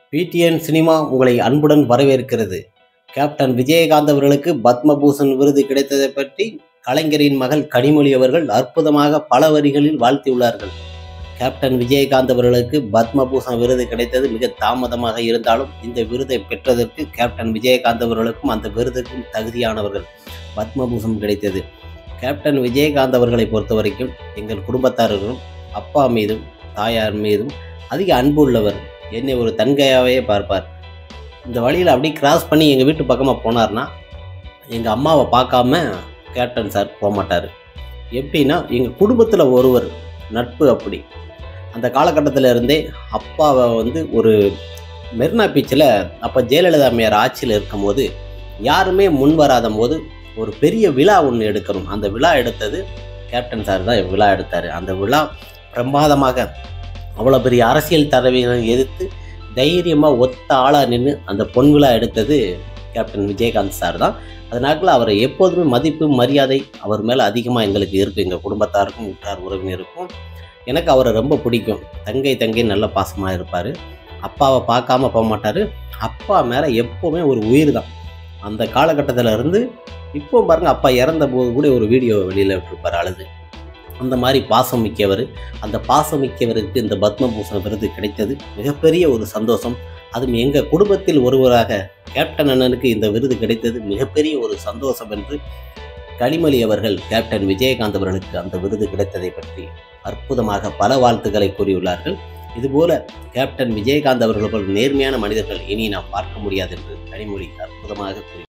PTN cinema உங்களை அன்புடன் வரவேற்கிறது. கேப்டன் விஜயகாந்த் அவர்களுக்கு பத்மபூஷன் விருது கிடைத்ததை பற்றி கலைஞரின் மகள் கனிமொழி அவர்கள் அற்புதமாக பல வரிகளில் வாழ்த்தியுள்ளார்கள். கேப்டன் விஜயகாந்த் அவர்களுக்கு பத்மபூஷன் விருது கிடைத்தது மிக தாமதமாக இருந்தாலும் இந்த விருதை பெற்றதற்கு கேப்டன் விஜயகாந்த் அவர்களுக்கும் அந்த விருதுக்கும் தகுதியானவர்கள். பத்மபூஷன் கிடைத்தது. கேப்டன் விஜயகாந்த் அவர்களை பொறுத்த வரைக்கும் எங்கள் குடும்பத்தார்களும் அப்பா மீதும் தாயார் மீதும் அதிக அன்பு உள்ளவர். என்னை ஒரு தங்கையாகவே பார்ப்பார். இந்த வழியில் அப்படியே கிராஸ் பண்ணி எங்கள் வீட்டு பக்கமாக போனார்னா எங்கள் அம்மாவை பார்க்காம கேப்டன் சார் போக மாட்டார். எப்படின்னா எங்கள் குடும்பத்தில் ஒருவர் நட்பு அப்படி. அந்த காலகட்டத்தில் இருந்தே அப்பாவை ஒரு மெரினா பீச்சில் அப்போ ஜெயலலிதா அம்மையார் ஆட்சியில் இருக்கும்போது யாருமே முன் வராத போது ஒரு பெரிய விழா ஒன்று எடுக்கணும். அந்த விழா எடுத்தது கேப்டன் சார் தான் விழா எடுத்தார். அந்த விழா பிரமாதமாக அவ்வளோ பெரிய அரசியல் தலைவர்களை எதிர்த்து தைரியமாக ஒத்த ஆளாக நின்று அந்த பொன் விழா எடுத்தது கேப்டன் விஜயகாந்த் சார் தான். அதனால அவரை எப்போதுமே மதிப்பு மரியாதை அவர் மேலே அதிகமாக எங்களுக்கு இருக்குது. எங்கள் குடும்பத்தாருக்கும் உற்றார் உறவினருக்கும். எனக்கு அவரை ரொம்ப பிடிக்கும். தங்கை நல்ல பாசமாக இருப்பார். அப்பாவை பார்க்காம போக மாட்டார். அப்பா மேலே எப்போவுமே ஒரு உயிர் தான். அந்த காலகட்டத்தில் இருந்து இப்போ பாருங்கள், அப்பா இறந்த போது கூட ஒரு வீடியோ வெளியில் விட்டுருப்பார் அழுது. அந்த மாதிரி பாசம் மிக்கவர். அந்த பாசம் மிக்கவருக்கு இந்த பத்மபூஷன் விருது கிடைத்தது மிகப்பெரிய ஒரு சந்தோஷம். அதுவும் எங்கள் குடும்பத்தில் ஒருவராக கேப்டன் அண்ணனுக்கு இந்த விருது கிடைத்தது மிகப்பெரிய ஒரு சந்தோஷம் என்று கனிமொழி அவர்கள் கேப்டன் விஜயகாந்த் அவர்களுக்கு அந்த விருது கிடைத்ததை பற்றி அற்புதமாக பல வாழ்த்துக்களை கூறியுள்ளார்கள். இதுபோல கேப்டன் விஜயகாந்த் அவர்கள் நேர்மையான மனிதர்கள் இனி நாம் பார்க்க முடியாது என்று கனிமொழி அற்புதமாக கூறி